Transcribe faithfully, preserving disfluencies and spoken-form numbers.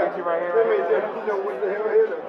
got you right here. Let me just, you know, what the hell is it?